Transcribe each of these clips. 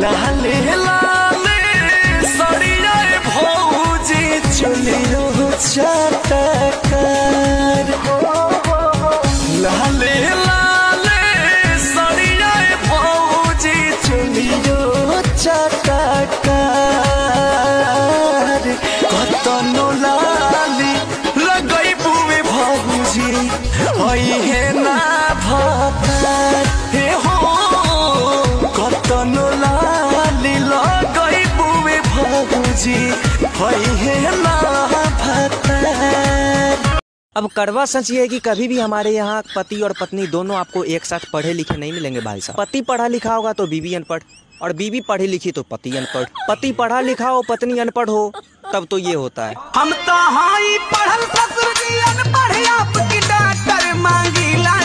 लाले लाले सड़िया भौजी चुलियो चटकार। लाले लाले सड़िया भौजी चुलियो चटकार। कतनो लाली लगई बुए भौजी हई है ना भतार। हे हो कतनो लाली लगई बुए भौजी हई है ना भतार। अब कड़वा सच ये है कि कभी भी हमारे यहाँ पति और पत्नी दोनों आपको एक साथ पढ़े लिखे नहीं मिलेंगे भाई साहब। पति पढ़ा लिखा होगा तो बीवी अनपढ़, और बीवी पढ़ी लिखी तो पति अनपढ़। पति पढ़ा लिखा हो पत्नी अनपढ़ हो तब तो ये होता है। हम तो हाई पढ़ल ससुर जी अनपढ़ आपकी डॉक्टर मांगीला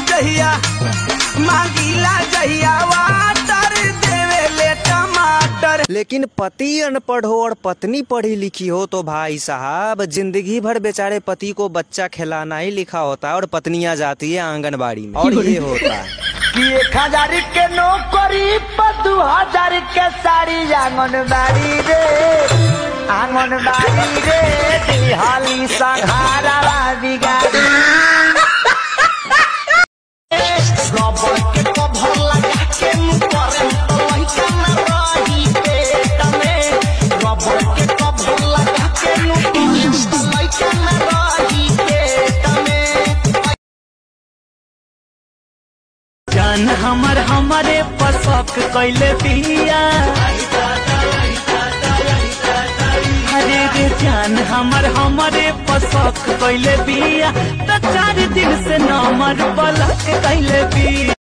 जहिया वाटर देवे ले टमाटर। लेकिन पति अनपढ़ हो और पत्नी पढ़ी लिखी हो तो भाई साहब जिंदगी भर बेचारे पति को बच्चा खिलाना ही लिखा होता है और पत्नियां जाती है आंगनबाड़ी में। और ये होता है कि 1000 के नौकरी पर 2000 के साड़ी आंगनबाड़ी रे दिहाली संघारा बिगाड़ी। रबर के कवर लगा के मुकर लइका न रही पेट में। रबर के कवर लगा के मुकर लइका न रही पेट में। जान हमारे पसक कैले बिया। अरे रे जान हमारे पसक कैले बिया। तो 4 दिन से नंबर ब्लॉक कैले बिया।